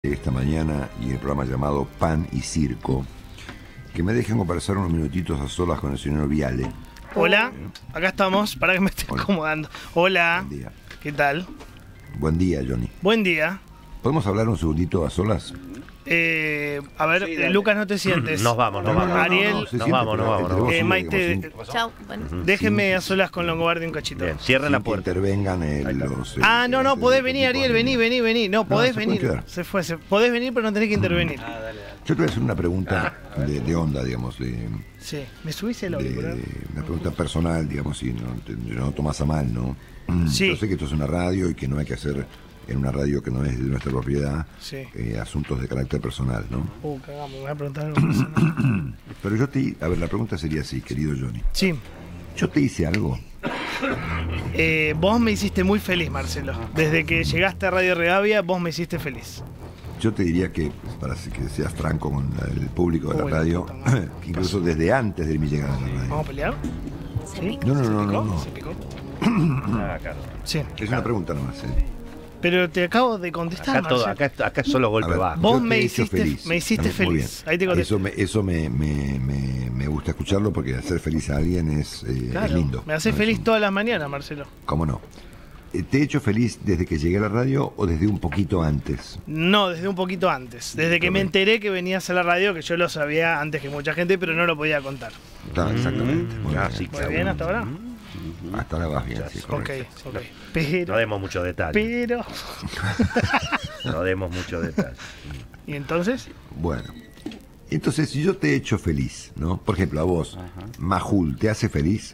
Esta mañana y el programa llamado Pan y Circo, que me dejen conversar unos minutitos a solas con el señor Viale. Hola, acá estamos, para que me esté acomodando. Hola, Buen día. ¿qué tal? Buen día, Johnny. Buen día. ¿Podemos hablar un segundito a solas? A ver, Sí, dale. Lucas, no te sientes. Nos vamos. Ariel, se nos siente, vamos, pero nos vamos, entre nos vos y Maite, digamos, Chao. Bueno. déjenme a solas con Longobardi un cachito. Bien, cierren sin la que puerta. intervengan los... No, podés venir, Ariel, vení. No, podés se puede venir. quedar. Se fue, podés venir, pero no tenés que intervenir. Yo te voy a hacer una pregunta de onda, digamos, Sí, ¿me subís el auricular? una pregunta personal, digamos, si no tomas a mal, ¿no? Sí. Yo sé que esto es una radio y que no hay que hacer en una radio que no es de nuestra propiedad Sí. asuntos de carácter personal, ¿no? Cagamos, me voy a preguntar algo personal. Pero la pregunta sería así, querido Johnny. Sí. ¿Yo te hice algo? Vos me hiciste muy feliz, Marcelo. Desde que llegaste a Radio Regavia, vos me hiciste feliz. Yo te diría que, para que seas franco con el público de la Uy, radio, puta madre. que incluso desde antes de mi llegada a la radio. ¿Vamos a pelear? ¿Sí? No. ¿Se picó? Ah, claro. Sí. Es una pregunta nomás, Pero te acabo de contestar, Acá, todo, Marcelo. acá es solo golpe A ver, bajo. Vos yo me te he hecho hiciste feliz. Muy bien. feliz. Ahí te contesté. Eso me gusta escucharlo porque hacer feliz a alguien es Claro, lindo. me haces ¿no? feliz todas las mañanas, Marcelo. ¿Cómo no? ¿Te he hecho feliz desde que llegué a la radio o desde un poquito antes? No, desde un poquito antes. Desde que me enteré que venías a la radio, que yo lo sabía antes que mucha gente, pero no lo podía contar. Exactamente. Muy Ah, bien. sí, ¿Muy bien hasta ahora? Hasta ahora vas bien, sí, Ok, correcto. ok. No Pero, demos mucho detalle. pero... No demos mucho detalle. ¿Y entonces? Bueno, entonces si yo te he hecho feliz, ¿no? Por ejemplo, a vos, Majul, ¿te hace feliz?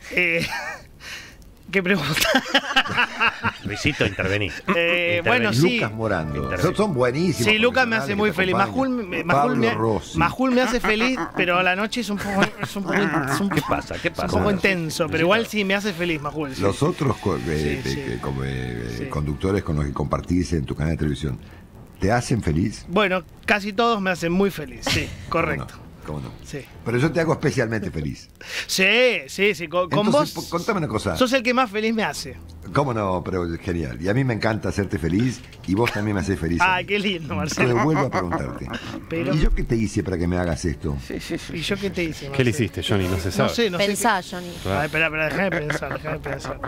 ¿Qué pregunta? Luisito, intervení. Bueno, sí. Lucas Morando. Intervení. Son buenísimos. Sí, Lucas me hace muy feliz. Pablo Rossi. Majul me hace feliz, pero a la noche es un poco ¿Qué pasa? ¿Qué un pasa? poco intenso, pero igual sí me hace feliz, Majul. Sí. Los otros Sí. conductores con los que compartís en tu canal de televisión, ¿te hacen feliz? Bueno, casi todos me hacen muy feliz, sí, correcto. ¿Cómo no? Sí. Pero yo te hago especialmente feliz. Sí, con Entonces, vos contame una cosa. sos el que más feliz me hace. ¿Cómo no? Pero es genial. Y a mí me encanta hacerte feliz y vos también me haces feliz. a Ay, mí. qué lindo, Pero Marcelo. vuelvo a preguntarte. Pero- ¿Y yo qué te hice para que me hagas esto? ¿Y yo qué te hice, Marcelo? ¿Qué le hiciste, Johnny? No se sabe. No sé. Pensá, Johnny. Ay, espera, déjame pensar.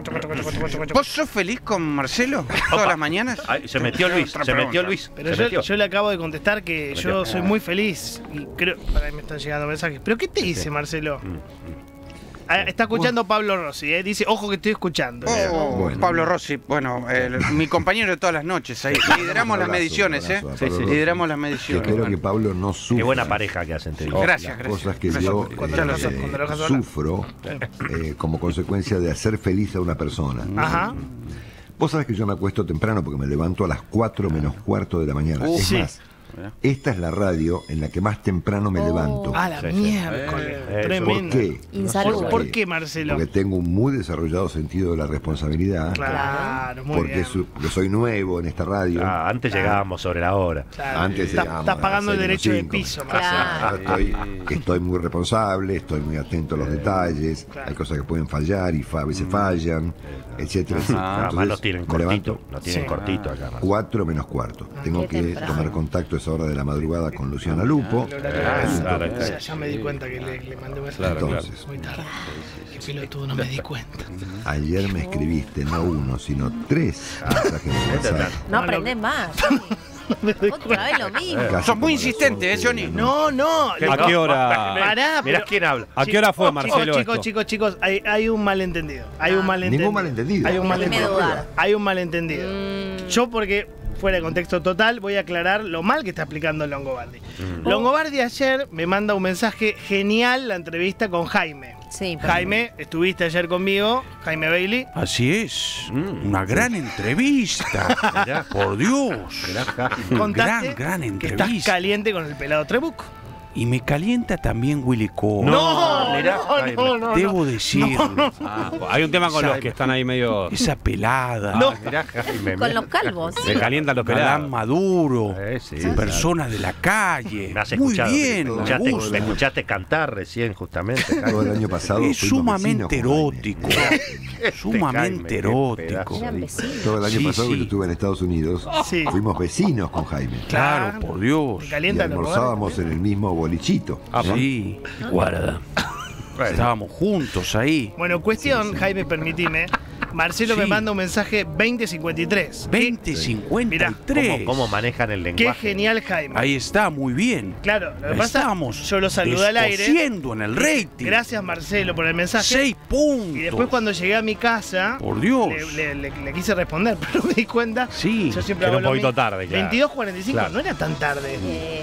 ¿Vos sos feliz con Marcelo todas las mañanas? Ay, se metió Luis. Pero yo le acabo de contestar que yo soy muy feliz y creo... Para me están llegando mensajes. ¿Pero qué te hice, Marcelo? Está escuchando Pablo Rossi, dice, ojo que estoy escuchando. Oh, Bueno. Pablo Rossi, bueno, mi compañero de todas las noches. Ahí. Lideramos las Un abrazo, mediciones, un abrazo a ¿eh? Pablo Rossi. Lideramos las Que mediciones. espero que Bueno. Pablo no sufra. Qué buena pareja que hacen, te digo. Gracias, Las cosas que gracias. yo Cuando lo dejas hablar. sufro como consecuencia de hacer feliz a una persona. Ajá. Vos sabés que yo me acuesto temprano porque me levanto a las 4 menos cuarto de la mañana. Es Sí. más, esta es la radio en la que más temprano me levanto. A la Sí, sí. miércoles. Eso. Tremendo. ¿Por qué? Insalubre. ¿Por qué, Marcelo? Porque tengo un muy desarrollado sentido de la responsabilidad. Claro, muy porque bien. porque soy nuevo en esta radio. Ah, antes llegábamos sobre la hora. Claro. Antes Estás llegábamos estás a pagando el 6 derecho de menos 5. piso, Claro. Estoy muy responsable, estoy muy atento a los detalles, Claro. hay cosas que pueden fallar y a veces fallan, etcétera, etcétera. Además nos tienen me cortito. levanto Nos tienen Sí. cortito acá. Marcelo. 4 menos cuarto. Tengo qué que temprano. tomar contacto a esa hora de la madrugada con Luciana Lupo. Claro. Ya me di cuenta que le mandé un mensaje. Entonces, Muy tarde. Qué pelotudo, no me di cuenta. ayer me escribiste no uno, sino 3 mensajes de WhatsApp. No aprendés más. Otra vez lo mismo. Casi Sos como muy las insistente, 11 Johnny. No. ¿A qué hora? Pará, Mirá pero- quién habla. ¿A qué hora fue, Chicos, Marcelo? chicos, hay un malentendido. Hay un malentendido. Ningún malentendido. Hay un Déjeme malentendido. dudar. Hay un malentendido. Yo porque, fuera de contexto total, voy a aclarar lo mal que está explicando Longobardi. Longobardi ayer me manda un mensaje genial, la entrevista con Jaime. Sí. Jaime, estuviste ayer conmigo, Jaime Bailey. Así es. Una gran entrevista. Por Dios. Contaste Gran que estás entrevista. caliente con el pelado Trebuco. Y me calienta también Willy Colman. No, mirá, no. Debo decirlo. Hay un tema con los que están ahí medio. Esa pelada. No. Mirá, Jaime, Con los calvos. Se calientan los Adán pelados. Maduro. Sí, Personas de la calle. Me has Muy escuchado. bien. Me Me gusta. escuchaste cantar recién, justamente. Todo el año pasado Es fuimos sumamente vecinos con Jaime. erótico. Sumamente Jaime, erótico. Eran vecinos. Todo el año Sí, pasado que sí. yo estuve en Estados Unidos, Sí. fuimos vecinos con Jaime. Claro, por Dios. Me Y calientan los almorzábamos en el mismo bolichito. Sí. Guarda. Estábamos juntos ahí. Bueno, cuestión, Jaime, permitime. Marcelo me Sí. manda un mensaje 2053. 2053. ¿Cómo manejan el Qué lenguaje? genial, Jaime. Ahí está, muy bien. Claro, lo que Ahí pasa, estamos. yo lo saludé al aire. Descosiendo en el rating. Gracias, Marcelo, por el mensaje. 6 puntos. Y después cuando llegué a mi casa, Por Dios. le quise responder, pero me di cuenta. Sí. Yo siempre Era hago un lo poquito mismo. tarde, claro. 22:45, Claro. no era tan tarde.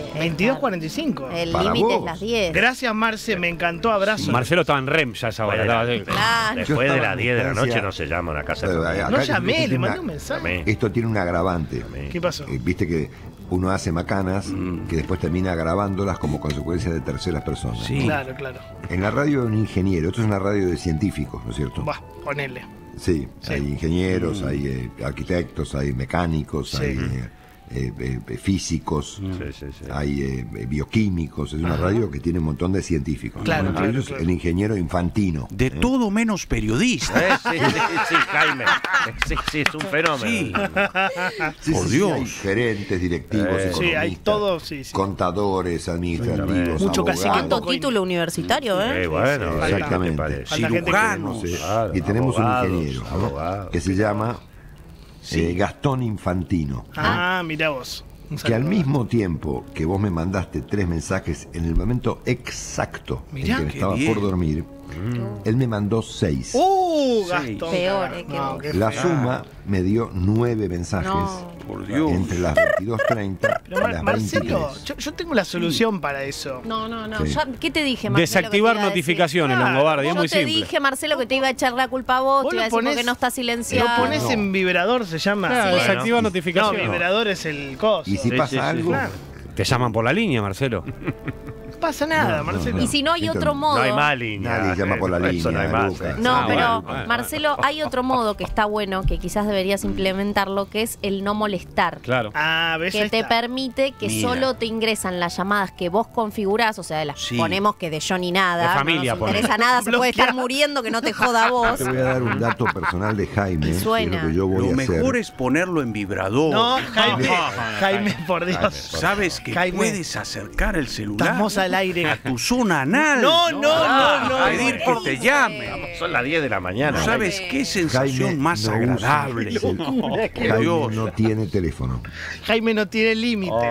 22:45. El Para límite es vos. las 10. Gracias, Marce, me encantó, abrazo. Marcelo estaba en REM ya a esa hora. Estaba así. Claro. Después Yo de estaba las en 10 de la distancia. noche no se llama a una casa Pero, de familia. No acá llamé, tiene le mandé una- un mensaje. Llamé. Esto tiene un agravante. ¿Qué pasó? Viste que uno hace macanas que después termina grabándolas como consecuencia de terceras personas. Sí. Claro, claro. En la radio hay un ingeniero, esto es una radio de científicos, ¿no es cierto? Va, ponele. Sí, Sí. hay ingenieros, hay arquitectos, hay mecánicos, Sí. hay físicos, hay bioquímicos. Es una radio que tiene un montón de científicos. Claro, Entre claro, ellos claro. el ingeniero Infantino. De todo menos periodista. Sí, Jaime. Sí, es un fenómeno. Sí. Sí, Por sí, Dios. hay gerentes, directivos, economistas, Sí, hay todo, sí. contadores, administrativos, Mucho abogados. cacique. ¿Cuánto título universitario, Bueno, Sí, exactamente. ¿qué te parece? Falta gente que- Cirujanos. Claro, Y tenemos abogados, un ingeniero, ¿no? abogados. Que se llama Gastón Infantino. Ah, mirá vos. Un Que al saludo. mismo tiempo que vos me mandaste 3 mensajes en el momento exacto Mirá, en que me qué estaba bien. por dormir, él me mandó 6. Gastón. Peor, carajo. que No, qué La feo. suma me dio 9 mensajes No. Por Dios. entre las 22:30 y Pero las Marcelo, 23. yo tengo la solución para eso. No. Sí. ¿Qué te dije, Marcelo? Desactivar que te iba a decir? notificaciones, Claro. Longobardi, es Yo muy te simple. dije, Marcelo, que te iba a echar la culpa a vos, Vos te iba a lo decir ponés- porque no está Lo silenciado. pones No. en vibrador, se llama. Claro, Bueno. desactiva No, notificaciones. vibrador es el coso. Y si Sí, pasa sí, sí. algo, Claro. Te llaman por la línea, Marcelo. No pasa nada, Marcelo. Y si no hay Esto otro no modo. No hay más línea. Nadie llama por la Eso no línea, hay más. Lucas. No, Ah, pero bueno. Marcelo, hay otro modo que está bueno, que quizás deberías implementarlo, que es el no molestar. Claro. Ah, ves. Que Ahí te está. permite que Mira. solo te ingresan las llamadas que vos configurás, o sea, las Sí. ponemos que de Johnny nada, De familia, no nos interesa ponele. nada, se puede estar Bloqueado. muriendo, que no te joda a vos. te voy a dar un dato personal de Jaime, que es lo Suena. que yo voy Lo a hacer. mejor es ponerlo en vibrador. No, Jaime, por Dios. Sabes que Jaime. puedes acercar el celular Estamos al aire. a tu zona anal. No. Pedir que te llame. Son las 10 de la mañana. ¿Sabes qué sensación Jaime más no usa agradable? el Por Jaime Dios. no tiene teléfono. Jaime no tiene límites.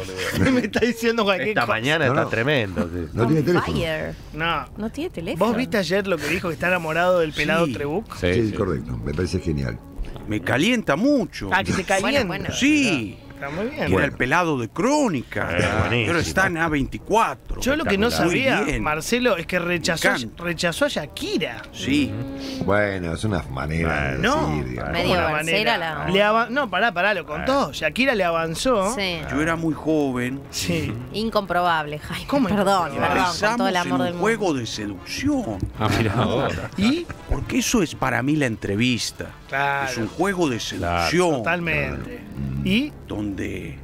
me está diciendo cualquier Esta cosa. mañana No, está no. tremendo. Sí. No tiene teléfono. Fire. No. No tiene teléfono. ¿Vos viste ayer lo que dijo que está enamorado del pelado Sí. Trebuch? Sí, correcto. Me parece genial. Me calienta mucho. Ah, que te calienta. Bueno. Sí. Está muy bien. Que era el pelado de Crónica. buenísimo. Pero está en A24. Yo lo que no Muy sabía, bien. Marcelo, es que Me rechazó encanta. a Shakira. Sí. Bueno, es una manera de No. decir, digamos. Medio Una grosera manera. la- No, pará, lo contó. Shakira le avanzó. Sí. Yo era muy joven. Sí. Incomprobable, Jaime. ¿Cómo Perdón, incomprobable? con todo Empezamos el amor en del un mundo. juego de seducción. Ah, mira ahora. ¿Y? Porque eso es para mí la entrevista. Claro. Es un juego de seducción. Totalmente. ¿Y? Donde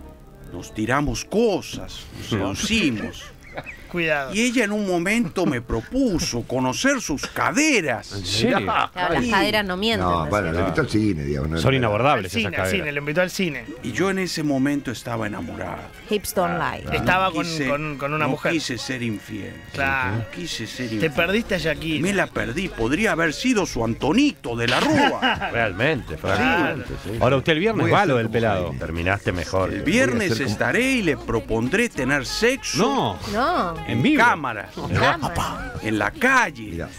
nos tiramos cosas, nos seducimos. Cuidado. Y ella en un momento me propuso conocer sus caderas. ¿En serio? Claro, las caderas no mienten. No, decía. bueno, le invitó al cine, digamos. no- Son Al inabordables esas cine, caderas. lo invitó al cine. Y yo en ese momento estaba enamorado. Hips don't lie. Estaba No quise- con una no mujer. quise ser infiel. Claro. No quise ser Te infiel. perdiste a Shakira. Me la perdí. Podría haber sido su Antonito de la Rúa. Realmente, sí. Ahora usted el viernes Voy a va hacer lo del como pelado. Jaime. Terminaste mejor. El viernes Voy a hacer como- estaré y le propondré tener sexo No, No. en vivo. cámara, Cámara. en la calle, Mira,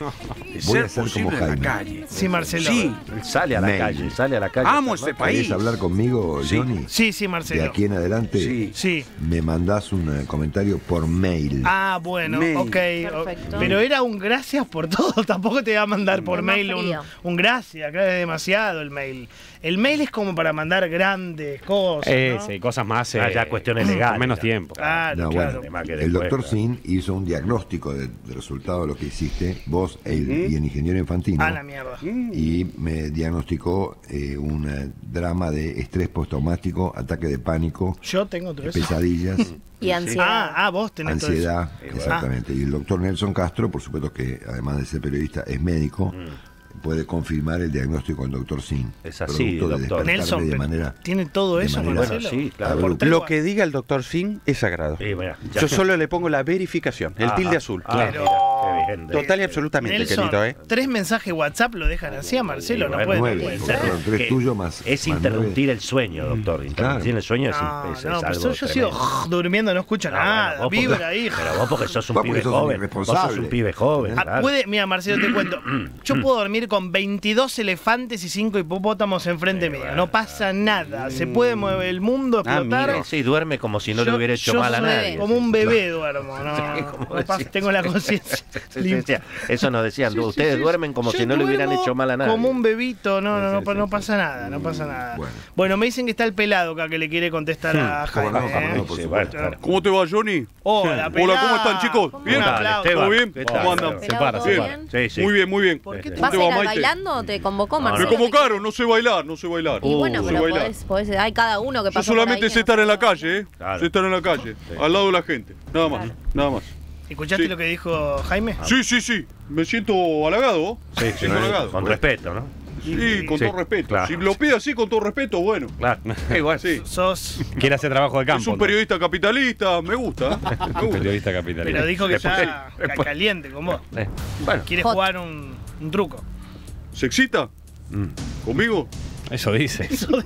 De Voy a ser hacer posible como en la Jaime. calle. Sí, Marcelo. Sí, Él sale a la Mail. calle, sale a la calle. amo este país. ¿Querés hablar conmigo, Sí. Johnny? Sí, De Marcelo. aquí en adelante Sí. Sí. me mandás un comentario por mail. Ah, bueno, Mail. ok. Perfecto. Pero era un gracias por todo. Tampoco te va a mandar por Es más mail frío. un gracias. Acá es demasiado el mail. El mail es como para mandar grandes cosas. ¿no? Sí, cosas más. Ya cuestiones legales. Con menos ya. tiempo. Claro, No, claro. bueno, Además que el después, doctor claro. Sin hizo un diagnóstico del resultado de lo que hiciste, vos y el ingeniero Infantino, Ah, la mierda. y me diagnosticó un drama de estrés postraumático, ataque de pánico, Yo tengo todo eso. pesadillas, Y ansiedad. Vos tenés todo eso. ansiedad, exactamente. Y el doctor Nelson Castro, por supuesto que además de ser periodista, es médico, puede confirmar el diagnóstico del doctor Sin. Es así, producto de doctor. despertarme Nelson, de pero manera... tiene todo de eso, manera- Marcelo. Bueno, sí, claro. Por tres Lo gua- que diga el doctor Sin es sagrado. Sí, mira, ya. Yo solo le pongo la verificación, el Ajá. tilde azul. Ah, Pero- mira, qué bien. Total y absolutamente, Nelson, querido, 3 mensajes WhatsApp lo dejan así a Marcelo, Sí, no bueno, puede. nueve, puede porque ser. fueron tres Que tuyos más... Es más interrumpir el sueño, doctor. Interrumpir el sueño es, No, es no, pero algo yo sigo tremendo. durmiendo, no escucho No, nada. bueno, vos Vibra porque- ahí. Pero vos porque sos un Vos porque pibe sos un joven. Vos irresponsable. sos un pibe joven. Ah, claro. mira, Marcelo, te cuento. Yo puedo dormir con 22 elefantes y 5 hipopótamos enfrente mío. No pasa nada. Se puede mover el mundo, explotar. mira. Sí, duerme como si no le Yo- hubiera hecho yo mal a soy nadie. Como un bebé duermo. No, como no pasa- decía. tengo la conciencia. Sí, decía, eso nos decían, ustedes duermen como Yo si no le hubieran duermo hecho mal a nadie. Como un bebito, no Sí, no pasa nada, no pasa nada. Bueno. Bueno, me dicen que está el pelado acá que le quiere contestar a ¿Cómo Jaime. no? ¿Cómo no? Por Sí, supuesto. bueno, claro. ¿Cómo te va, Johnny? Hola, pelado. Hola, ¿cómo están, chicos? Un ¿Bien? aplauso. ¿Todo bien? ¿Qué ¿Cómo tal? andan? Se para, ¿Todo se bien? para. Sí, sí. Muy bien, muy bien. ¿Por qué ¿Cómo ¿Vas te a va, ir a Maite? bailando o te convocó No, Marcelo? Me convocaron, no sé bailar, no sé bailar. Y bueno, No sé pero bailar. podés, hay cada uno que Yo pasa por solamente ahí sé que estar no en la sabe. calle, ¿eh? Claro. Sé estar en la calle, al lado de la gente. Nada más, nada más. ¿Escuchaste Sí. lo que dijo Jaime? Sí, sí, sí. Me siento halagado. Sí, Me sí, siento halagado. con respeto, ¿no? Sí, con Sí, todo respeto. claro. Si lo pide así, con todo respeto, bueno. Claro. Igual. Sí. Sos. Quiere hacer trabajo de campo. Es un periodista capitalista, me gusta. Me Un gusta. periodista capitalista. Pero dijo que Después- está después- caliente con vos. Bueno, Quiere Hot. jugar un truco. ¿Se excita? ¿Conmigo? Eso dice.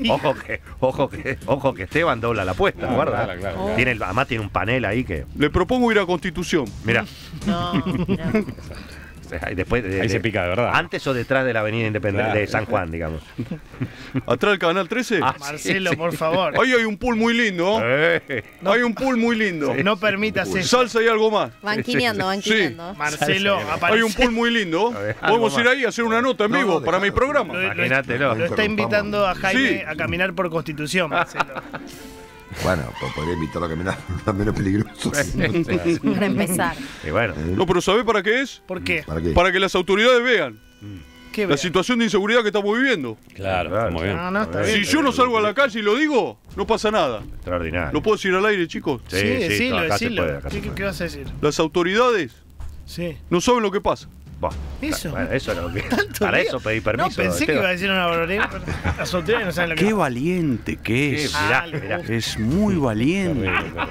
ojo que Esteban dobla la apuesta, Claro, guarda. claro, claro. Tiene además tiene un panel ahí que. Le propongo ir a Constitución. Mira, No, mirá. después Ahí se pica de verdad. Antes o detrás de la Avenida Independencia Claro. de San Juan, digamos. Atrás del Canal 13. Ah, Marcelo, sí, por sí. favor. Ahí hay un pool muy lindo. Hay un pool muy lindo. No permitas eso. Salsa y algo más. Van quineando, van Sí. quineando. Marcelo, Hay un aparece. pool muy lindo. A ver, algo Podemos ir más. ahí a hacer una nota en No, vivo no, para mi dejalo. programa. Imagínatelo. Lo está invitando a Jaime Sí. a caminar por Constitución, Marcelo. Bueno, podría invitarlo a caminar a menos peligroso. Para empezar. Y bueno, No, pero ¿sabés para qué es? ¿Por qué? ¿Para qué? Para que las autoridades vean ¿Qué la vean? situación de inseguridad que estamos viviendo. Claro, está muy bien. No, está bien. Si yo no salgo a la calle y lo digo, no pasa nada. extraordinario. ¿Lo puedo decir al aire, chicos? Sí, Sí, sí, decilo, no, acá se decilo. puede, acá se ¿Qué puede. vas a decir? Las autoridades Sí. no saben lo que pasa. Buah, Eso. bueno, eso es lo que. Tanto Para lío. eso pedí permiso. No, pensé que Esteban. iba a decir una barbaridad, pero las autoridades no saben lo que Qué pasa. valiente que Sí, es. mirá, Ah, mirá. Es muy valiente.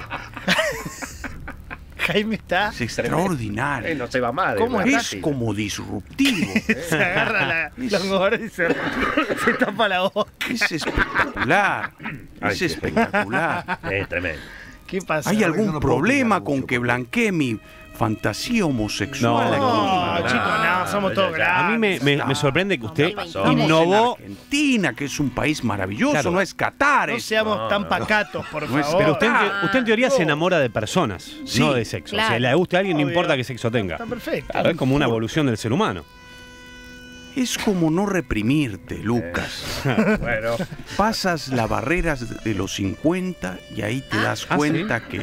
Jaime está. Es extraordinario. No se va mal. ¿Cómo es Es como disruptivo. Se agarra los gorros y se tapa la boca. Es espectacular. Es espectacular. Es tremendo. ¿Qué pasa? ¿Hay no algún puedo problema opinar con mucho, que porque- blanquee mi fantasía homosexual No, aquí? chicos, no, somos todos ya, grandes. A mí me sorprende que usted pasó? En innovó. Argentina, que es un país maravilloso, Claro. no es Qatar. No es- seamos tan pacatos, por No es- favor. Pero usted en teoría se enamora de personas, Sí, no de sexo. claro. Si le gusta a alguien, no Obvio. importa qué sexo tenga. Está perfecto. Claro, es como una evolución del ser humano. Es como no reprimirte, Lucas. Bueno, Pasas la barrera de los 50 y ahí te das ¿Ah, cuenta que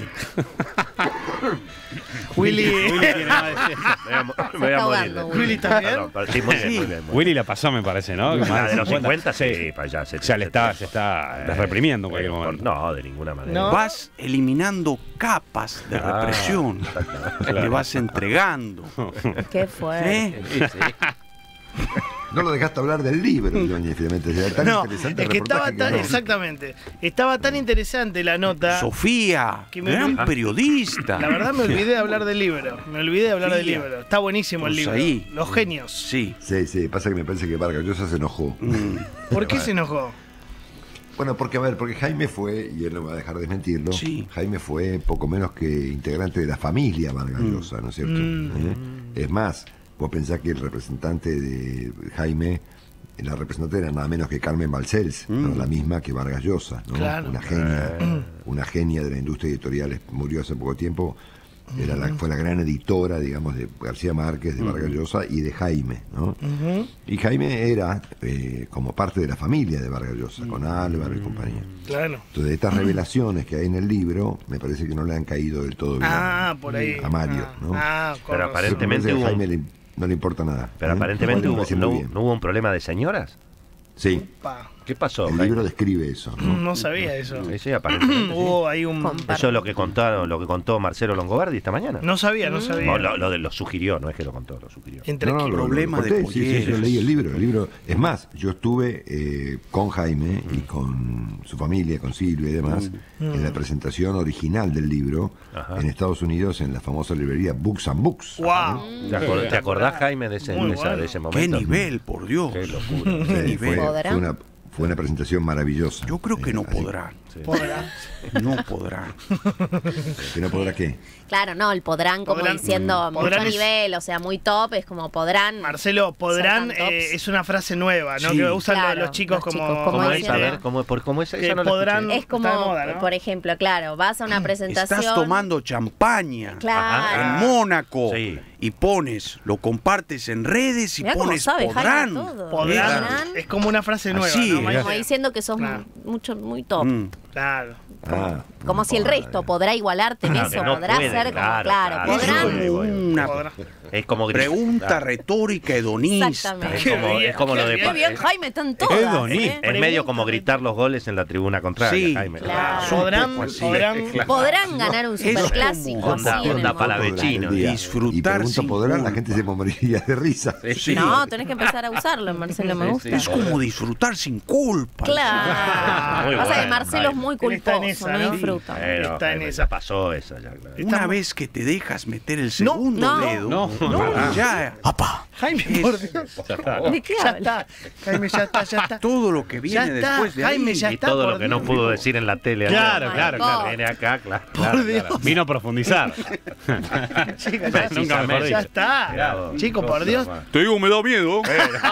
Willy. me voy a está morir. ahogando, Willy también. No, pero sí, muy bien, muy bien, muy bien. Willy la pasó, me parece, ¿no? La de los 50, sí, sí. para allá. Se está reprimiendo en cualquier momento. No, de ninguna manera. No. vas eliminando capas de Ah, represión. Te vas entregando. Qué fuerte. ¿Eh? Sí, sí. No lo dejaste hablar del libro, Johnny, finalmente. Era tan No, interesante es el que estaba reportaje tan, no. exactamente. Estaba tan interesante la nota. Sofía, Que me- gran periodista. La verdad me olvidé de hablar del libro. Me olvidé de hablar del Sofía. libro. Está buenísimo el Pues libro. ahí. Los genios. Sí. Sí, sí, pasa que me parece que Vargas Llosa se enojó. ¿Por qué se enojó? Bueno, porque a ver, porque Jaime fue, y él no va a dejar de desmentirlo, Sí. Jaime fue poco menos que integrante de la familia Vargas Llosa, ¿no es cierto? Es más, vos pensás que el representante de Jaime, la representante era nada menos que Carmen Balcells, ¿no? La misma que Vargas Llosa, ¿no? Claro. Una genia de la industria editorial, murió hace poco tiempo. Fue la gran editora, digamos, de García Márquez, de Vargas Llosa y de Jaime, ¿no? Y Jaime era como parte de la familia de Vargas Llosa, con Álvaro y compañía. Claro. Entonces, estas revelaciones que hay en el libro, me parece que no le han caído del todo bien Por ahí. a Mario, ¿no? Pero Me parece aparentemente que a hubo... Jaime no le importa nada. Pero aparentemente Me parece muy bien. no hubo un problema de señoras. Sí, ¿Qué pasó? el Jaime? libro describe eso, ¿no? No sabía eso. Sí, aparentemente. Hubo ahí un... Eso es lo que contó Marcelo Longobardi esta mañana. No sabía. No, lo sugirió, no es que lo contó, lo sugirió. Entre No, problema lo conté, de sí, polleras. yo leí el libro. Es más, yo estuve con Jaime y con su familia, con Silvia y demás, en la presentación original del libro en Estados Unidos, en la famosa librería Books and Books. ¡Wow! ¿Te acordás, Jaime, de ese Muy momento? ¡Qué nivel, por Dios! Qué locura. ¡Qué nivel! Fue una presentación maravillosa. Yo creo que no Así- podrá. ¿Podrá? No podrá. ¿Que no podrá qué? Claro, no, el podrán como Podrán- diciendo podrán mucho es- nivel, o sea, muy top, es como podrán. Marcelo, podrán Ser tan tops. es una frase nueva, ¿no? Sí. Que usan Claro, los chicos los como... chicos, como ¿Cómo es? dicen. A ver, ¿cómo es? Que Esa no la podrán- escuché. Es como, Está de moda, ¿no? por ejemplo, claro, vas a una presentación. Estás tomando champaña Claro. en Mónaco Sí. y lo compartes en redes y Mirá cómo pones sabe podrán. Jaime todo. Podrán Podrán. es como una frase nueva, Así, ¿no? es. Maite? Como diciendo que sos Claro. muy top. Claro. Como si el resto podrá igualarte en Claro, eso, que no podrá puede, ser como, claro, claro, claro. Es podrán. como una Podrán. Es como pregunta retórica hedonista. Exactamente. Es como lo de... Qué bien, Jaime, están todas. hedonista. Es medio como gritar los goles en la tribuna contraria, Sí, Jaime. claro. Podrán, poco así. podrán ganar un Es superclásico. como- así Onda- en el onda momento. palavecino. Disfrutar Y pregunto sin podrán, la culpa. gente se moriría de risa. Sí. No, tenés que empezar a usarlo, Marcelo, me gusta. Es como disfrutar sin culpa. Claro. Muy Pasa que bueno, Marcelo es muy Él está en culposo, esa, no ¿no? disfruta. Pero, Está en ya esa. pasó esa, ya, claro. Una vez que te dejas meter el segundo no. dedo, No. ya, ¡apa! Jaime, por Dios. ¿De qué Ya habla? está. Jaime, ya está. Todo lo que Ya viene está, después de Jaime, ahí. ya Y está, todo por lo que no Dios. pudo decir en la tele. Claro, ayer. claro, claro. Viene acá, claro. Vino a profundizar. Chicos, Nunca mejor ya dicho. está. Mirá vos, Chicos, por Dios. Te digo, me da miedo.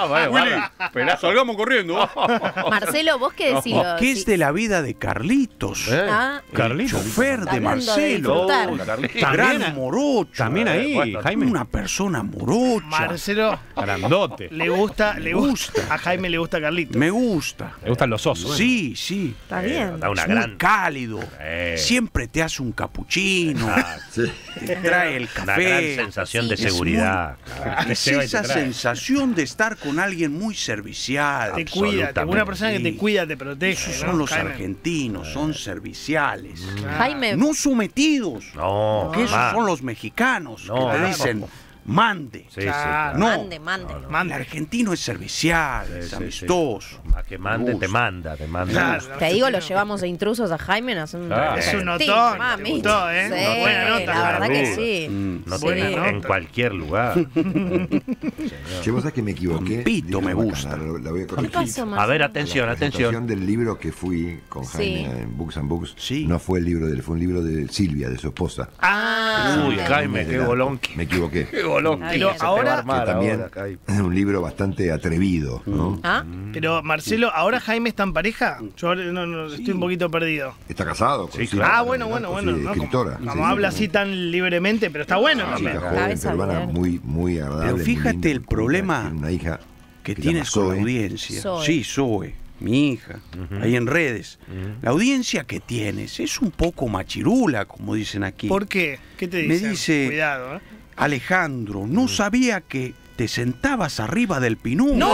Willy, Salgamos corriendo. Marcelo, ¿vos qué decís? ¿Qué es de la vida de Carlitos? Ah, Carlitos. Chofer de Hablando de Marcelo. disfrutar. Gran También- morocho. También ahí, Bueno, Jaime. Una persona morocha. Marcelo Grandote. le gusta. A Jaime le gusta Carlito. Me gusta. Le gustan los osos. Sí, sí. está bien. Da una Es gran... muy cálido. Eh. Siempre te hace un capuchino. Te trae el Una café. gran sensación de Es seguridad. Es Te lleva y te esa trae. sensación de estar con alguien muy servicial. Te cuida. Una persona que Sí. te cuida, te protege. Esos ¿no? son los Jaime. argentinos, son serviciales. Jaime, No sometidos. No, Que esos más. son los mexicanos No, que te no. dicen, mande. Sí, Claro. No. mande. El Mande. argentino es servicial, sí, es sí, amistoso. Más que mande, te manda, Claro. Te digo, lo llevamos de intrusos a Jaime, nos hacen Ah, Es un Sí, notón. mami. Te gustó, ¿eh? Sí, Buena nota. la verdad que duda. sí. No Sí. tiene Buena en nota. cualquier lugar. Che, vos sabés que me equivoqué. Un pito Dijo me Macana, gusta. La voy a ¿Qué corregir. pasó, A ver, Marcelo? atención, La atención. presentación del libro que fui con Jaime Sí. en Books and Books Sí. no fue el libro de él, fue un libro de Silvia, de su esposa. Uy, Jaime, qué bolón. Me equivoqué. Qué bolón. Está que bien. se te va a Ahora- armar Que también ahora, Jaime. es un libro bastante atrevido, ¿no? ¿Ah? Pero, Marcelo, ¿ahora Jaime está en pareja? Yo ahora estoy un poquito perdido. Está casado con Sí, Silvia, claro. Ah, bueno. sí, ¿no? escritora. Como Sí, habla sí, así tan libremente, pero está bueno una también. chica joven, Cabeza peruana, bien. muy agradable. Pero muy fíjate linda, el muy culta, problema tiene una hija que se tienes llama con la Zoe. audiencia. Zoe. Sí, Zoe, mi hija, ahí en redes. La audiencia que tienes es un poco machirula, como dicen aquí. ¿Por qué? ¿Qué te Me dicen? dice- Cuidado, ¿eh? Alejandro, no sabía que te sentabas arriba del pinú. No,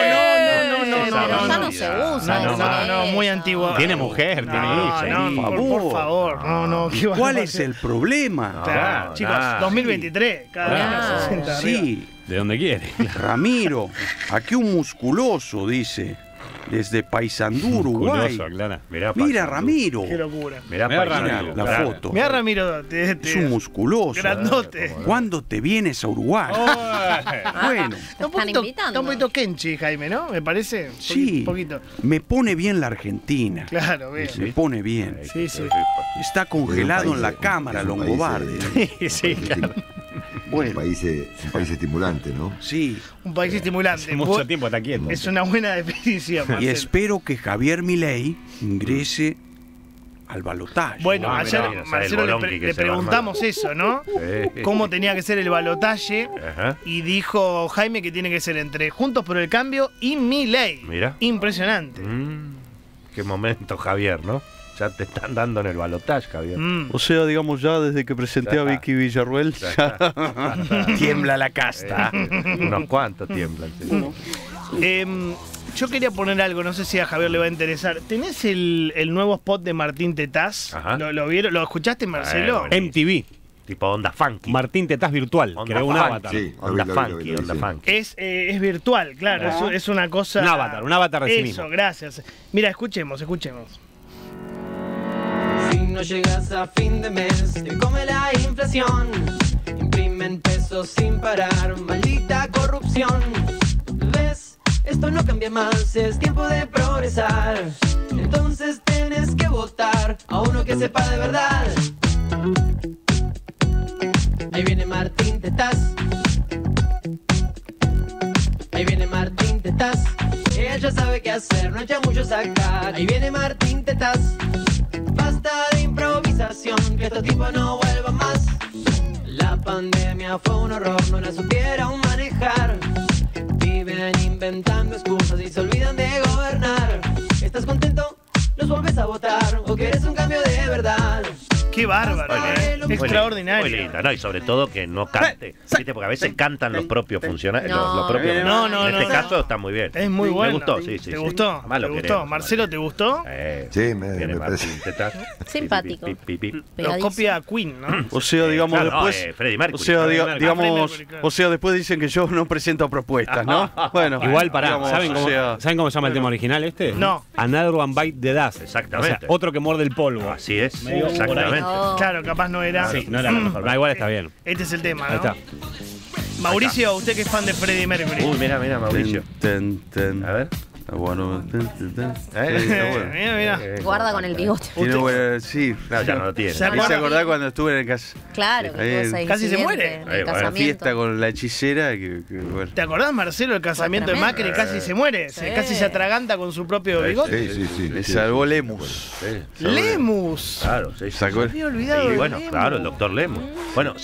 Pero ya no se usa. No, muy antiguo. Tiene mujer, tiene hija. No, por favor. No, ¿qué va a ¿Cuál hacer? es el problema? Claro, No, chicos, nada. 2023, cada vez Claro. más 60 arriba. Sí, De donde quiere. Ramiro, aquí un musculoso, dice, desde Paysandú, Uruguay. Musculoso, aclara. Mira, Paisandú. Ramiro, Qué locura. Mirá, Mirá, Paisandú, Ramiro. la claro. foto. Mira, Ramiro, Es un musculoso. grandote. ¿Cuándo te vienes a Uruguay? Bueno, Está un poquito, invitando. está un poquito Kenchi, Jaime, ¿no? Me parece. sí, Un poquito. me pone bien la Argentina. Claro, bien. Me pone bien. Sí, sí. Está congelado país en la de- cámara es un país, Longobardi. Sí, claro. Bueno. un país estimulante, ¿no? Sí. Un país estimulante. Hace mucho tiempo está quieto. Es una buena definición, Y Marcelo. espero que Javier Milei ingrese al balotaje. Bueno, Ah, ayer mirá, Marcelo el le, bolonqui que le se va a preguntamos eso, ¿no? Sí. Cómo tenía que ser el balotaje. Ajá. Y dijo Jaime que tiene que ser entre Juntos por el Cambio y Milei. Mira. Impresionante. Qué momento, Javier, ¿no? Ya te están dando en el balotaje, Javier. O sea, digamos, ya desde que presenté a Vicky Villarruel, Tiembla la casta. Unos cuantos tiemblan. Sí. Yo quería poner algo, no sé si a Javier le va a interesar. ¿Tenés el nuevo spot de Martín Tetaz? Ajá. ¿Lo vieron? ¿Lo escuchaste, Marcelo? bueno. MTV. Tipo onda funky. Martín Tetaz virtual. Onda Creó un funky. avatar. Sí. Onda Lo vi, funky, lo vi, onda sí. funky. Es virtual, claro. Es una cosa... Un avatar de sí Eso, mismo. gracias. Mira, escuchemos. Si no llegas a fin de mes, te come la inflación. Imprimen pesos sin parar, maldita corrupción. ¿Ves? Esto no cambia más, es tiempo de progresar. Entonces tienes que votar a uno que sepa de verdad. Ahí viene Martín Tetaz. Ahí viene Martín Tetaz. Ella ya sabe qué hacer, no echa mucho sacar. Ahí viene Martín Tetaz. Basta de improvisación, que estos tipos no vuelvan más. La pandemia fue un horror, no la supieron manejar. Viven inventando excusas y se olvidan de gobernar. ¿Estás contento? ¿Los volvés a votar? ¿O quieres un cambio de verdad? Qué bárbaro, Muy extraordinario. linda, ¿no? Y sobre todo que no cante. ¿Viste? Porque a veces cantan los propios funcionarios. No. Los propios. No, en este no. caso está muy bien. Es muy bueno. Me gustó, sí, sí. ¿Te sí. gustó? Además lo ¿Te gustó? queremos, Marcelo, ¿te gustó? Sí, me Viene parece. Martín Tetaz. Simpático. Pi, pi, pi, pi. Lo Pegadizo. copia Queen, ¿no? o sea, digamos, Claro, no, después... Freddie Mercury. O sea, Freddie digamos, Mercury, claro. o sea, después dicen que yo no presento propuestas, ¿no? Bueno, Igual, pará, digamos, ¿saben o cómo, sea, ¿saben cómo se llama el tema original este? No. Another One Bite the Dust. Exactamente. O sea, otro que muerde el polvo. Así es, Medio exactamente. No. Claro, capaz no era. Sí, no era la mejor. Igual está bien. Este es el tema, Ahí ¿no? está. Mauricio, usted que es fan de Freddie Mercury. Uy, mira, Mauricio. ten. A ver. Bueno, mira, mira. Guarda con el bigote. tiene buena, sí. No, ya no lo tiene. ¿Se Me hice acuerda? acordar cuando estuve en el casa, Claro, que Ahí, tuvo ese casi se incidente muere. en el Bueno, casamiento. fiesta con la hechicera, que bueno. ¿Te acordás, Marcelo, el casamiento de tremendo. Macri? Casi se muere. Sí. Casi se atraganta con su propio bigote. Sí. Le salvó Lemus. Sí. Lemus. Claro, sí. Sacó Me el- había olvidado. Y de bueno, Lemus. claro, el doctor Lemus. Bueno,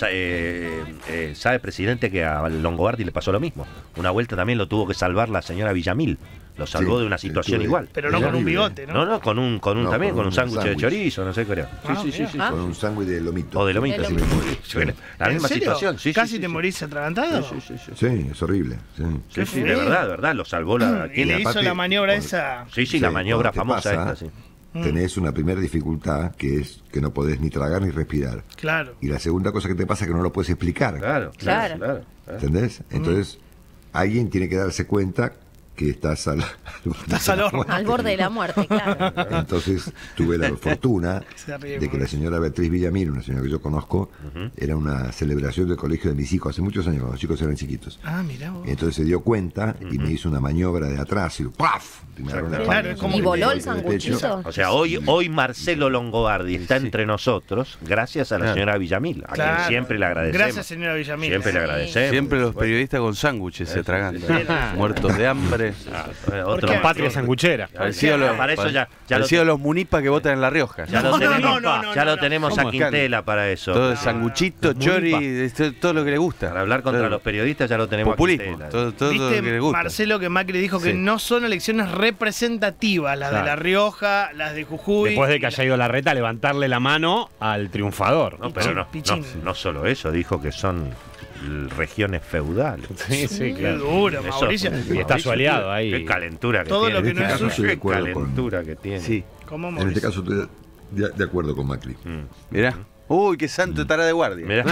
sabe, presidente, que a Longobardi le pasó lo mismo. Una vuelta también lo tuvo que salvar la señora Villamil. Lo salvó Sí, de una situación estuve- igual. Pero no con un Terrible. bigote, ¿no? No, con un No, también, con con un un sándwich de sándwich. chorizo, no sé qué era. Ah, Sí. mira. Con un sándwich de lomito. O de lomito, De sí. lomito. Sí, la ¿En misma serio? situación, sí. ¿Casi sí, te sí, morís atragantado? Sí, es horrible. Sí. Sí, sí, feo. de verdad, lo salvó la. Y le hizo aparte, la maniobra cuando- esa. Sí, la maniobra cuando te famosa pasa, esta, sí. Tenés una primera dificultad que es que no podés ni tragar ni respirar. Claro. Y la segunda cosa que te pasa es que no lo puedes explicar. Claro. ¿Entendés? Entonces, alguien tiene que darse cuenta que estás al horno. Al borde de la muerte, claro. Entonces tuve la fortuna Se ríe, de que la señora Beatriz Villamil, una señora que yo conozco, era una celebración del colegio de mis hijos hace muchos años, cuando los chicos eran chiquitos. Ah, mirá vos. Entonces se dio cuenta y me hizo una maniobra de atrás y ¡paf! Y me agarró una Claro, palma es como- ¿Y en voló el pecho. sanguchito? O sea, hoy Marcelo Longobardi está entre nosotros gracias a la señora Villamil, a Claro. quien siempre le agradecemos. Gracias, señora Villamil. Siempre le agradecemos. Siempre los periodistas con sándwiches se atragantan, muertos de hambre. ¿Por qué? Patria sanguchera. Parecido a los, Para eso ya lo- parecido a los munipas que votan en La Rioja. Ya lo No, tenemos, no, ya lo no. tenemos ¿Cómo a es, Quintela para eso. Todo el sanguchito, chori, todo lo que le gusta. Para hablar contra los periodistas ya lo tenemos populismo, a Quintela. todo lo ¿Viste, que le gusta. Marcelo, que Macri dijo que Sí. no son elecciones representativas, las de Claro. La Rioja, las de Jujuy? Después de que haya ido la reta a levantarle la mano al triunfador. No, pero Pichín. no solo eso, dijo que son regiones feudales. Sí, sí, Qué claro. duro, Eso- Mauricio. Y está su aliado ahí. Qué calentura que Todo tiene. lo que no es suyo. Estoy de Qué acuerdo con- calentura que tiene. Sí, ¿Cómo, En este Mauricio? caso estoy de acuerdo con Macri. mirá. Uy, qué santo estará de guardia. Mirá.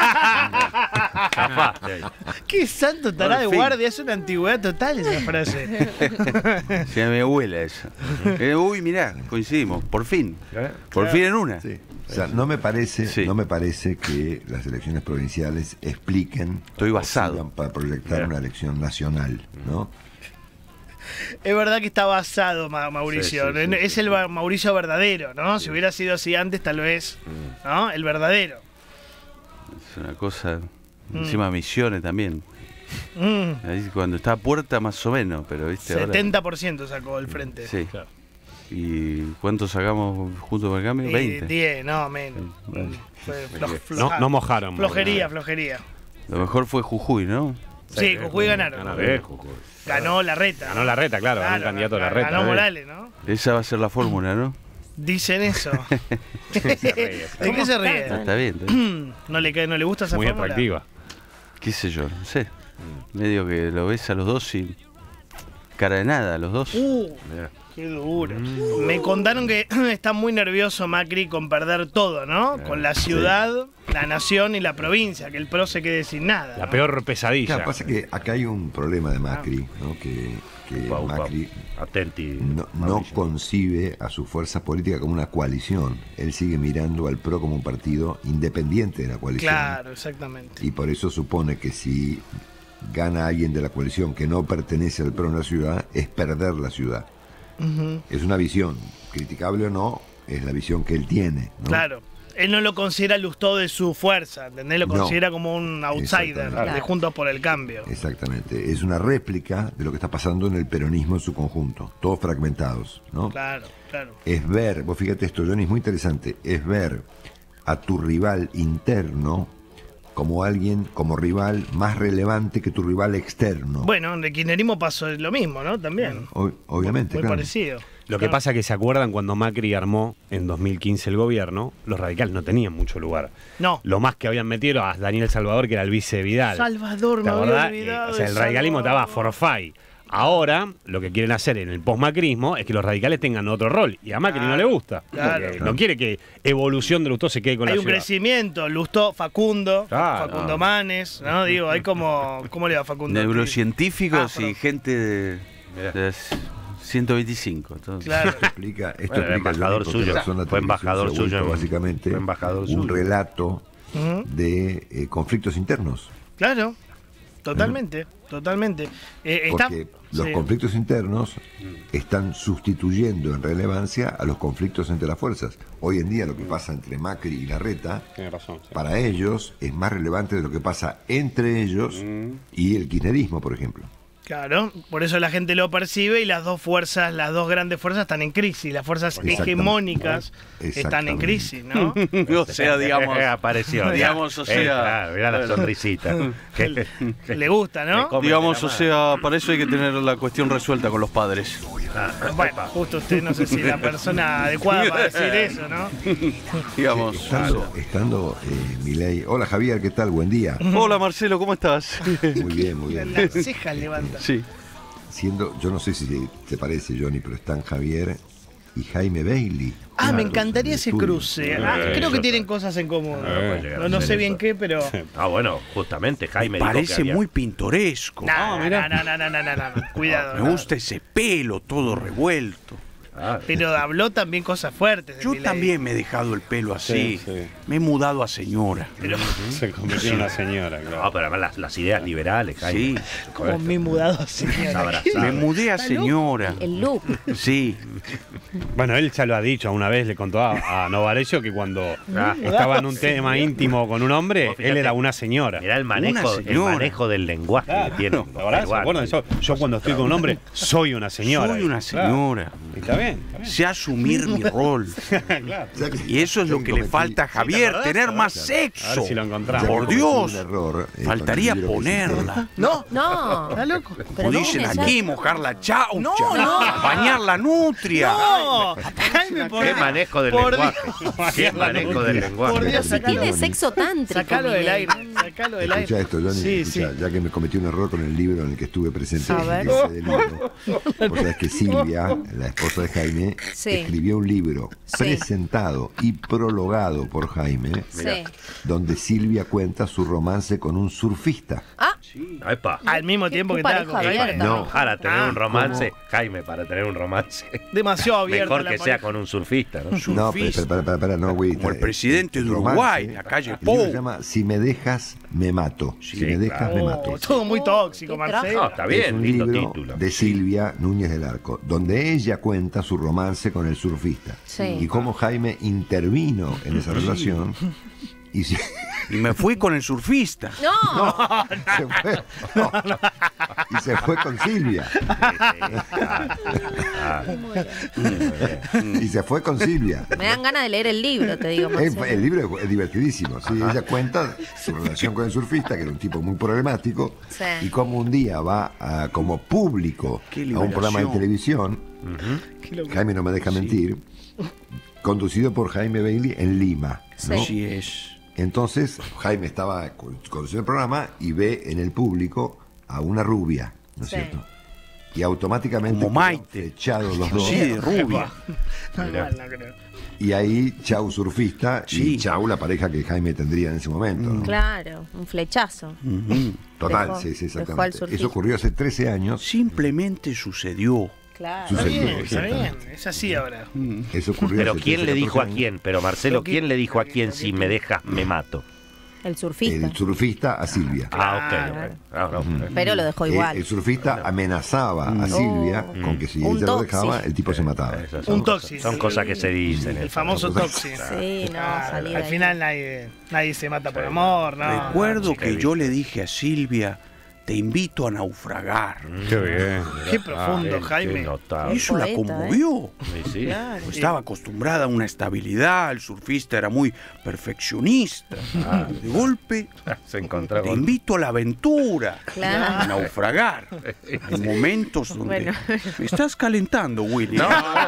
Zafaste ahí. ¿Qué santo estará Al de fin. guardia? Es una antigüedad total esa frase. Sí, a mi abuela eso. Uy, mirá, coincidimos, por fin. Por fin en una. Sí. O sea, no me parece, Sí. no me parece que las elecciones provinciales expliquen Estoy basado. o sirvan para proyectar una elección nacional, ¿no? Es verdad que está basado, Mauricio. Sí, sí, sí, es sí, el sí. Mauricio verdadero, ¿no? Si hubiera sido así antes, tal vez, ¿no? El verdadero. Es una cosa Encima Misiones también. Ahí cuando está a puerta más o menos, pero viste 70% sacó el frente. Sí. Claro. ¿Y cuánto sacamos juntos por el cambio? 20. 10, no, menos. No mojaron. Flojería. Lo mejor fue Jujuy, ¿no? Sí, Jujuy ganaron. Ganó Larreta. Ganó Larreta, claro, un candidato Larreta. Ganó Morales, ¿no? Esa va a ser la fórmula, ¿no? Dicen eso. ¿De qué se ríe? Está bien. ¿No le gusta esa muy fórmula? Muy atractiva. ¿Qué sé yo? No sé. Medio que lo ves a los dos y cara de nada, los dos. Qué duro. Me contaron que está muy nervioso Macri con perder todo, ¿no? Con la ciudad, la nación y la provincia, que el PRO se quede sin nada. La peor pesadilla. Claro, pasa que acá hay un problema de Macri, ¿no? Que Macri no concibe a su fuerza política como una coalición. Él sigue mirando al PRO como un partido independiente de la coalición. Claro, exactamente. Y por eso supone que si gana alguien de la coalición que no pertenece al PRO en la ciudad, es perder la ciudad. Es una visión, criticable o no, es la visión que él tiene, ¿no? Claro, él no lo considera lustó de su fuerza, ¿entendés? Lo considera como un outsider de Juntos por el Cambio. Exactamente, es una réplica de lo que está pasando en el peronismo en su conjunto, todos fragmentados, ¿no? Claro. Es ver, vos fíjate esto, Johnny, es muy interesante, es ver a tu rival interno como alguien, como rival más relevante que tu rival externo. Bueno, en el kirchnerismo pasó lo mismo, ¿no? También. Obviamente, muy claro. Parecido. Lo que pasa es que se acuerdan cuando Macri armó en 2015 el gobierno, los radicales no tenían mucho lugar. No. Lo más que habían metido a Daniel Salvador, que era el vice de Vidal. Salvador, me había olvidado. O sea, el radicalismo estaba forfait. Ahora, lo que quieren hacer en el postmacrismo es que los radicales tengan otro rol. Y a Macri no le gusta. Claro. No quiere que evolución de Lustó se quede con la ciudad. Hay un crecimiento. Lustó, Facundo Manes, ¿no? Digo, hay como... ¿Cómo le va Facundo? Neurocientíficos y gente de 125. Entonces. Claro. Esto explica embajador suyo. Fue embajador suyo. Básicamente, un relato de conflictos internos. Claro. Totalmente. Porque los conflictos internos están sustituyendo en relevancia a los conflictos entre las fuerzas. Hoy en día lo que pasa entre Macri y Larreta, para ellos es más relevante de lo que pasa entre ellos y el kirchnerismo, por ejemplo. Claro, por eso la gente lo percibe y las dos grandes fuerzas están en crisis, las fuerzas hegemónicas están en crisis, ¿no? O sea, digamos, apareció. Digamos, o sea, mirá la sonrisita. Le gusta, ¿no? Digamos, o sea, para eso hay que tener la cuestión resuelta con los padres. Bueno, justo usted no sé si la persona adecuada para decir eso, ¿no? Digamos. Estando Milei. Hola Javier, ¿qué tal? Buen día. Hola Marcelo, ¿cómo estás? Muy bien. Las cejas levanta. Sí. Yo no sé si te parece, Johnny, pero están Javier y Jaime Bailey. Me encantaría ese cruce. Creo que tienen cosas en común. No sé bien qué, pero... bueno, justamente Jaime parece muy pintoresco. No. Cuidado. Me gusta ese pelo todo revuelto. Pero habló también cosas fuertes. Yo también me he dejado el pelo así. Me he mudado a señora. Se convirtió en una señora, claro. No, pero además las ideas liberales, Jaime. Sí. Como me he mudado a señora. Me mudé a señora. El look. Sí. Bueno, él ya lo ha dicho, una vez le contó a Novarecio que cuando estaba en un tema íntimo con un hombre, él era una señora. Mirá el manejo del lenguaje que tiene. ¿Se acuerdan de eso? Yo cuando estoy con un hombre, soy una señora. Soy una señora. Está bien. Sé asumir mi rol. Y eso es lo que le falta a Javier, tener más sexo. A ver si lo encontramos. Por Dios. Error, Faltaría ponerla. No. ¿Está loco? Como dicen aquí, mojar la chaucha. Bañar la nutria. No. Jaime, Qué manejo del lenguaje. Qué manejo del lenguaje. Por Dios, Tiene sexo tántrico. Sacalo del aire. Escucha esto, Johnny, ya que me cometí un error con el libro en el que estuve presente. A ver. Vos sabés que Silvia, la esposa de Jaime, escribió un libro presentado y prologado por Jaime, donde Silvia cuenta su romance con un surfista. Al mismo tiempo que estaba con Jaime. No, para tener un romance, Jaime, para tener un romance. Demasiado abierto. Mejor que sea con un surfista, ¿no? No, para, no, güey. Como el presidente de Uruguay, la calle Pou. Se llama Si me dejas, me mato. Si me dejas, me mato. Todo muy tóxico, Marcelo. No, está Es bien, un lindo libro título. de Silvia Núñez del Arco, donde ella cuenta su romance con el surfista y cómo Jaime intervino en esa relación y me fui con el surfista. No. Se fue, no. Y se fue con Silvia. Y se fue con Silvia. Me dan ganas de leer el libro, te digo, Marcelo. El libro es divertidísimo. ¿Sí? Ella cuenta su relación con el surfista, que era un tipo muy problemático, Sí. y cómo un día va como público a un programa de televisión, Jaime no me deja mentir, conducido por Jaime Bailey en Lima, ¿no? Así es. Entonces Jaime estaba conduciendo el programa y ve en el público a una rubia, ¿no es Sí. cierto? Y automáticamente Como Maite. echados los dos. Sí, de rubia. No, igual, no creo. Y ahí chau surfista y Sí. chau la pareja que Jaime tendría en ese momento, ¿no? Claro, un flechazo. Total, Dejó- sí, dejó al exactamente. surfista. Eso ocurrió hace 13 años. Simplemente sucedió. Claro. Está Sucedió, bien, está bien. exactamente. Es así ahora. Eso ocurrió Pero hace ¿quién 13, le dijo a 14 quién? Pero Marcelo, ¿quién le dijo a quién si me dejas me mato? El surfista. El surfista a Silvia. Ah, ok. Ah, no. Pero lo dejó igual. El surfista amenazaba a Silvia con que si Un ella lo toxi. dejaba, el tipo se mataba. Esas Un cosas- toxi. Son cosas que se dicen. El esas famoso cosas. toxi. Sí, no, salí de Al ahí. final nadie se mata por amor, ¿no? Recuerdo chica, que viste. yo le dije a Silvia, te invito a naufragar. Qué bien. Qué profundo, Qué Jaime. notable. Eso la poeta, conmovió. Sí, sí. Claro. Estaba acostumbrada a una estabilidad, el surfista era muy perfeccionista. De golpe, Se encontró te con... invito a la aventura, Claro. a naufragar. En momentos donde... Bueno. Me estás calentando, Willy.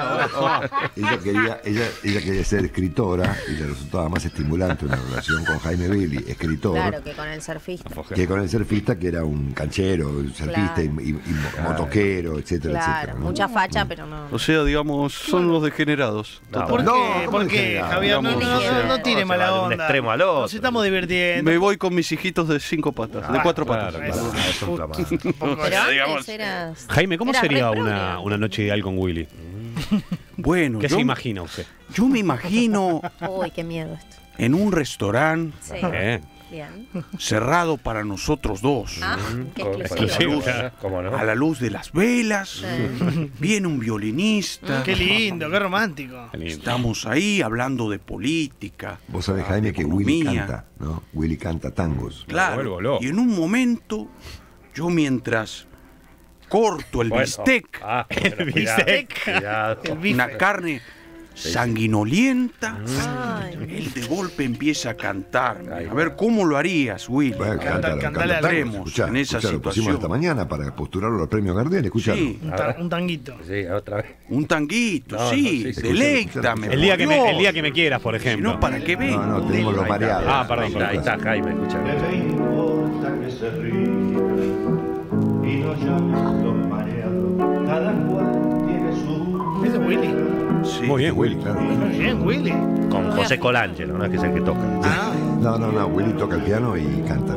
Ella quería ser escritora y le resultaba más estimulante una relación con Jaime Bailey, escritor, Claro, que con el surfista. que con el surfista, que era un canchero, un surfista Claro. y motoquero, etcétera, Claro, etcétera, ¿no? mucha facha, pero no. O sea, digamos, son los degenerados. No, ¿Por No, qué? ¿cómo ¿Por qué, degenerado? Javier? No, Digamos, no tire se mala va de un onda. extremo al otro. Nos estamos divirtiendo. Me voy con mis hijitos de 5 patas, de 4 patas. Eso. Es un flamado. Pero antes eras. Jaime, ¿cómo eras sería re una progre. noche ideal con Willy? Bueno, ¿Qué se imagina usted? yo me imagino Uy, qué miedo esto. en un restaurante Sí. Bien. cerrado para nosotros dos. Ah, qué Pues, exclusivo. ¿Cómo no? A la luz de las velas, Sí. viene un violinista. Qué lindo, qué romántico. Qué lindo. Estamos ahí hablando de política. Vos sabés, Jaime, que Willy economía. canta, ¿no? Willy canta tangos. Claro. vuelvo loco. Y en un momento, yo mientras corto el Bueno. bistec, Ah, el bistec. Cuidado. El bife. una carne sanguinolienta, Ay. él de golpe empieza a cantar. A ver, ¿cómo lo harías, Will? Bueno, cántalo, cantale al Entremos Escuchá, en esa escuchá, lo pusimos situación. esta mañana para postularlo a los premios Gardel, escuchalo. Sí, Un tanguito. Sí, otra vez. un tanguito, No, sí, no, sí, sí. deleítame. El El día, por que me, Dios. el día que me quieras, por Si ejemplo. no, ¿para qué ven? No, tenemos los mareados. Ah, perdón, Ahí está, Jaime, escucha. ¿Qué le importa que se ría y no llames los mareados? Cada cual tiene su... Ese es Willy. Sí. Muy bien, Willy. Claro. Muy bien, Willy. Con José Colangelo, ¿no? Que es el que toca. Ah, No, Willy toca el piano y canta.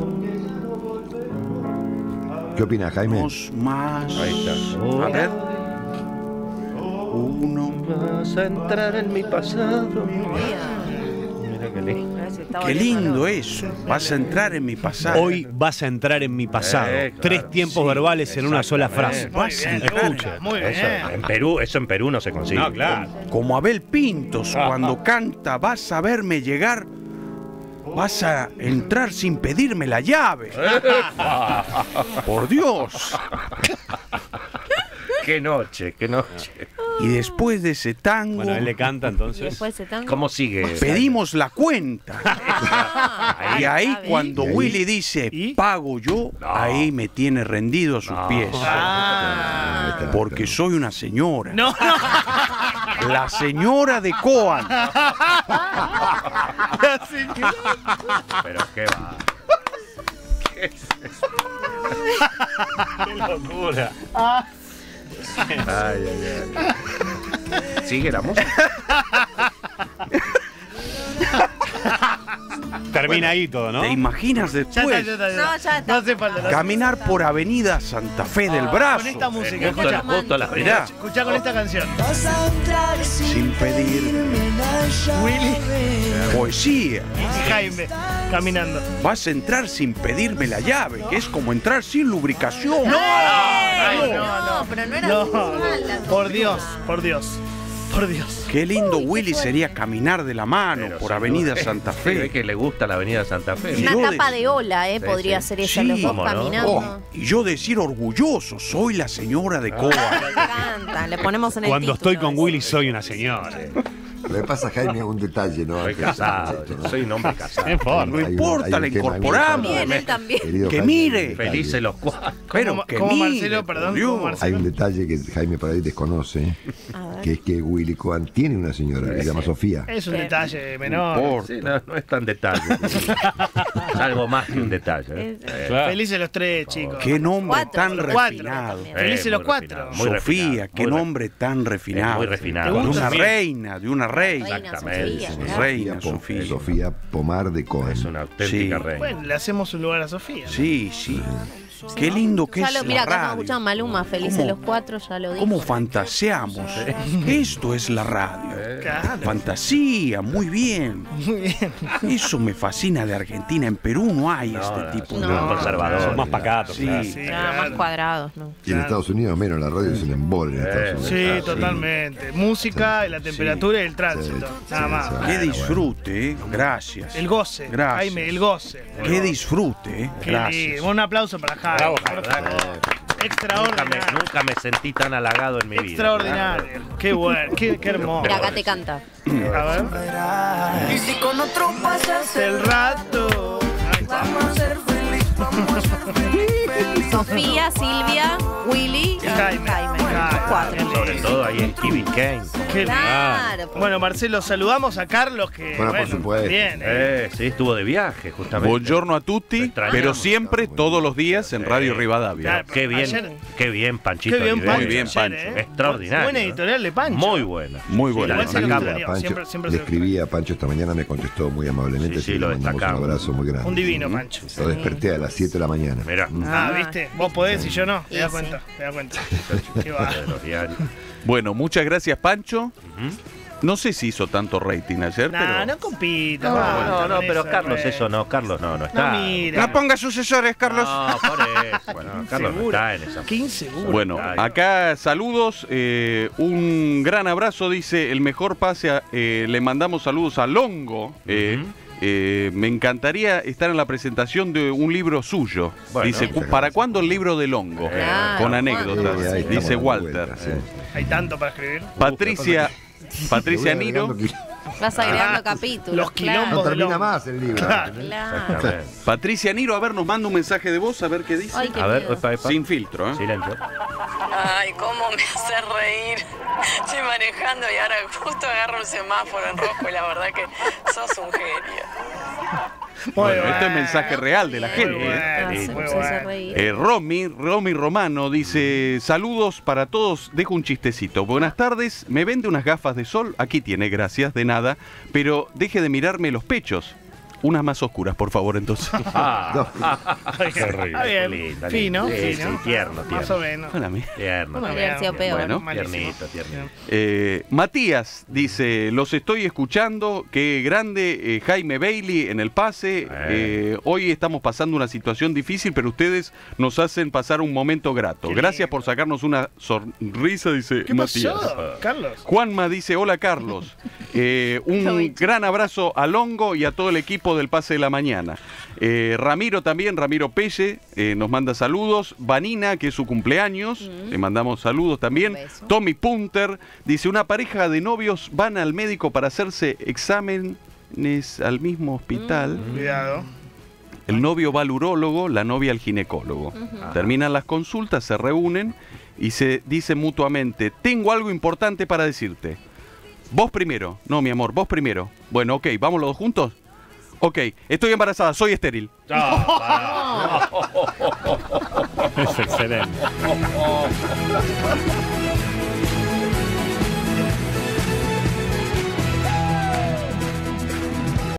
¿Qué opinas, Jaime? Dos más. Ahí está. A ver. Uno. Vas a entrar en mi pasado. Mira qué lindo. A ver si está Qué volviendo lindo loco. eso. Vas a entrar en mi pasado. Hoy vas a entrar en mi pasado. Claro. 3 tiempos Sí, verbales en una sola frase. muy bien. Escucha. Muy Eso, bien. en Perú, eso en Perú no se consigue. No, claro. Como Abel Pintos cuando canta, vas a verme llegar. Vas a entrar sin pedirme la llave. Por Dios. Qué noche, qué noche. Y después de ese tango, Bueno, él le canta Y entonces. después se tango. ¿Cómo sigue? pedimos la cuenta. Ah, Y ahí está bien. cuando ¿Y ahí? Willy dice, ¿Y? pago yo, ahí me tiene rendido a sus pies. Ah. Ahí está, Porque está. soy una señora. No, no. La señora de Coan. Pero qué va. ¡Qué locura! Ay, ay, ay. ¿Sigue la música? Termina ahí todo, ¿no? ¿Te imaginas Ya está, después ya está. No, ya está. No hace falta. caminar por Avenida Santa Fe del Brazo? Con esta música, Justo, escucha. justo a la Mirá, Escucha con esta canción. sin pedir Willy poesía. y Jaime caminando. Vas a entrar sin pedirme la llave, que es como entrar sin lubricación. Ay, no, pero no era No, así, mala. por Dios, por Dios. Por Dios. Qué lindo, Willy, sería caminar de la mano Pero por sin Avenida duda. Santa Se ve Fe. que le gusta la Avenida Santa Fe. Una Yo tapa de- de ola, Sí, podría sí. ser esa, Sí. los dos ¿Cómo no? caminando. Oh, y yo decir orgulloso, soy la señora de Me Coa. encanta, le ponemos en el Cuando título estoy con eso. Willy soy una señora. Lo que pasa, Jaime, es un detalle, ¿no? Soy casado, yo soy un hombre casado. En forma. No importa, la incorporamos. Bien, él también. Querido Que Jaime, mire. hay un detalle. Felices los cuatro. Pero que como mire, Marcelo, por perdón, Dios. como Marcelo. Hay un detalle que Jaime por ahí desconoce, A ver. que es que Willy Cohen tiene una señora que se llama Sofía. Es un Sí. detalle No menor. importa. Sí, no es tan detalle. Es algo más que un detalle. Claro. Felices los tres, chicos. Qué nombre Cuatro, tan los cuatro. refinado. Felices los muy cuatro. refinado, muy Sofía, refinado, qué muy nombre tan refinado. muy refinado. De ¿Te una gusta? reina, de una reina. Reina Exactamente. Sofía, Sí, mirá. reina Sofía. Sofía Pomar de Cohen. Es una auténtica Sí. reina. Bueno, le hacemos un lugar a Sofía. Sí, sí. Qué lindo que Ya es lo, mira, la acá nos radio. escuchan Maluma, Felices ¿Cómo? los cuatro, ya lo dijo. ¿Cómo fantaseamos? Esto es la radio. Claro. Fantasía, muy bien. Muy bien. Eso me fascina de Argentina. En Perú no hay este tipo no. de... Son conservadores. Son más pacatos. Sí. claro. Sí, Claro, más claro. cuadrados, ¿no? Y en Estados Unidos menos, la radio es un embole en Estados Unidos. Sí, totalmente. Música, la temperatura y el tránsito. Nada más. Qué disfrute, Gracias. El goce. Gracias. Jaime, el goce. Qué disfrute, Qué Gracias. lindo. Un aplauso para Jaime. Bravo, por Jaime. favor. Nunca Extraordinario. nunca me sentí tan halagado en mi vida. Extraordinario. Qué bueno, qué hermoso. Mira, acá te canta. A ver. Y si con otro pasas El rato. Ahí está. vamos a ser feliz, vamos a ser feliz. Sofía, Silvia, Willy y Jaime. Jaime. Jaime. Cuatro. Sobre todo ahí en Kevin Kane. Qué lindo. Claro. Bueno, Marcelo, saludamos a Carlos que. Bueno, por supuesto. Bien, Sí, estuvo de viaje justamente. Buongiorno a tutti, Lo extrañamos. pero siempre, todos los días en Radio Rivadavia. Claro. Qué bien, Ayer- qué bien Panchito. Qué bien, Oliveira. Pancho. bien, ayer, Pancho. Extraordinario. Buena editorial de Pancho. Muy buena. Muy Sí, buena. la Igual se lo destacamos. extrañó. Pancho, Siempre- siempre le se lo escribí a Pancho esta mañana, me contestó muy amablemente. Sí, sí, así que lo le mandamos destacamos. un abrazo muy grande. Un divino, Pancho. Lo desperté a las 7 de la mañana. Mirá. Ah, ¿viste? Vos podés y yo no. Te das Sí, cuenta. Te das cuenta. Qué va. De los diarios. Bueno, muchas gracias, Pancho. No sé si hizo tanto rating ayer, Nah, pero... no compita. No, Pancho, no, con pero eso, Carlos, re. eso no. Carlos no está. No, mira. No ponga sucesores, Carlos. No, por eso. Bueno, Carlos no Inseguro. está en esa. Qué inseguro. Bueno, Ay, acá saludos, un gran abrazo, dice el mejor pase, le mandamos saludos a Longo. Me encantaría estar en la presentación de un libro suyo. Bueno, dice, muchas ¿para gracias. cuándo el libro de Longo? Claro, Con Sí, anécdotas, ahí estamos dice dando Walter. vueltas, sí. Hay tanto para escribir. Patricia Le voy Niro. agregando Vas agregando capítulos. Los claro. No termina Longo. más el libro. Claro. Claro. Exactamente. Patricia Niro, a ver, nos manda un mensaje de voz, a ver qué dice. Ay, qué A ver, miedo. epa, epa. Sin filtro, ¿eh? Silencio. Ay, cómo me hace reír. Estoy manejando y ahora justo agarro el semáforo en rojo y la verdad que sos un genio. Bueno, este es mensaje real de la Muy gente. bueno, Ah, muy se bueno. hace reír. Romy Romano dice, saludos para todos, dejo un chistecito. Buenas tardes, me vende unas gafas de sol, aquí tiene, gracias, de nada, pero deje de mirarme los pechos. Unas más oscuras, por favor, entonces. Qué horrible. Está bien. Qué lindo, Fino, sí, fino. sí, tierno, Más tierno. o menos. Hola, mi- Tierno. Bueno, Podría haber sido peor. Bueno. Malísimo. Tiernito, tiernito. Matías dice, los estoy escuchando, qué grande, Jaime Bailey en el pase. Hoy estamos pasando una situación difícil, pero ustedes nos hacen pasar un momento grato. Qué Gracias lindo. por sacarnos una sonrisa, dice ¿Qué Matías. pasó, Carlos? Juanma dice, hola Carlos, un gran abrazo a Longo y a todo el equipo del Pase de la Mañana. Ramiro también, Ramiro Pelle, nos manda saludos. Vanina, que es su cumpleaños, le mandamos saludos también. Un beso. Tommy Punter dice, una pareja de novios van al médico para hacerse exámenes al mismo hospital. Cuidado. El novio va al urólogo, la novia al ginecólogo. Terminan las consultas, se reúnen y se dicen mutuamente, tengo algo importante para decirte. Vos primero. No, mi amor, vos primero. Bueno, ok, ¿vamos los dos juntos? Ok, estoy embarazada, soy estéril. Es excelente.